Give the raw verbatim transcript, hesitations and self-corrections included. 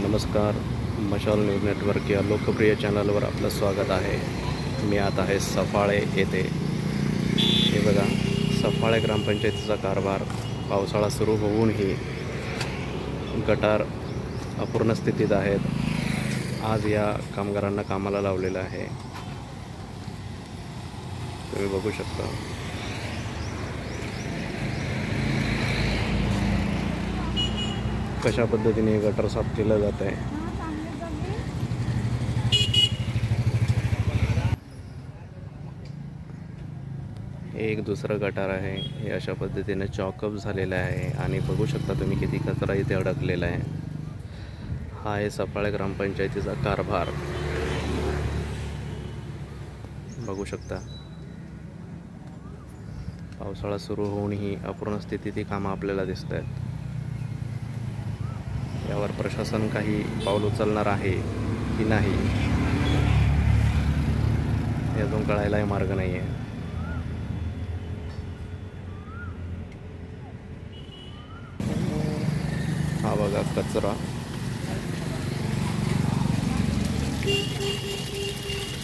नमस्कार. मशाल news network या लोकप्रिय चॅनलवर आपलं स्वागत आहे. मी आता आहे सफाळे येथे. हे बघा, सफाळे ग्रामपंचायतीचा कारभार पावसाळा सुरू होऊनही गटार अपूर्ण स्थितीत आहेत. आज या कामगारांना कामाला लावलेलं आहे, तुम्ही बघू शकता. कशा पद्धतीने गटर साफ केलं जात आहे. एक दुसरं गटार आहे, हे अशा पद्धतीने चॉकअप झालेलं आहे आणि बघू शकता तुम्ही किती कचरा इथे अडकलेला आहे. हा आहे सफाळे ग्रामपंचायतीचा कारभार, बघू शकता. पावसाळा सुरू होऊनही अपूर्ण स्थितीत ही कामं आपल्याला दिसत आहेत. यावर प्रशासन काही पाऊल उचलणार आहे की नाही हे अजून कळायलाही मार्ग नाही आहे. हा बघा कचरा.